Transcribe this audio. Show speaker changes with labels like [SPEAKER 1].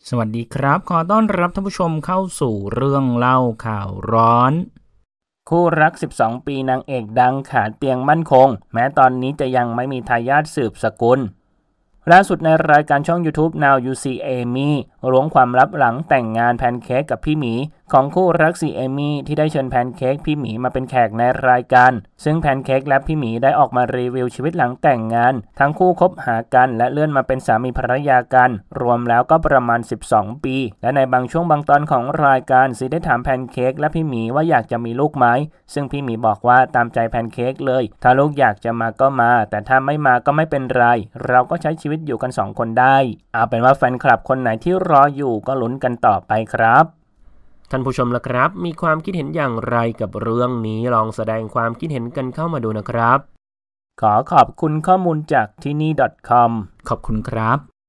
[SPEAKER 1] สวัสดีครับขอต้อนรับท่านผู้ชมเข้าสู่เรื่องเล่าข่าวร้อนคู่รัก12ปีนางเอกดังขาดเตียงมั่นคงแม้ตอนนี้จะยังไม่มีทายาทสืบสกุลล่าสุดในรายการช่อง YouTube Now You See Amy ล้วงความลับหลังแต่งงานแพนเค้กกับพี่หมีของคู่รักซีเอมี่ที่ได้เชิญแพนเค้กพี่หมีมาเป็นแขกในรายการซึ่งแพนเค้กและพี่หมีได้ออกมารีวิวชีวิตหลังแต่งงานทั้งคู่คบหากันและเลื่อนมาเป็นสามีภรรยากันรวมแล้วก็ประมาณ12ปีและในบางช่วงบางตอนของรายการซีได้ถามแพนเค้กและพี่หมีว่าอยากจะมีลูกไหมซึ่งพี่หมีบอกว่าตามใจแพนเค้กเลยถ้าลูกอยากจะมาก็มาแต่ถ้าไม่มาก็ไม่เป็นไรเราก็ใช้ชีวิตอยู่กัน2คนได้เอาเป็นว่าแฟนคลับคนไหนที่รออยู่ก็ลุ้นกันต่อไปครับท่านผู้ชมล่ะครับมีความคิดเห็นอย่างไรกับเรื่องนี้ลองแสดงความคิดเห็นกันเข้ามาดูนะครับขอบคุณข้อมูลจากที่นี่ .com ขอบคุณครับ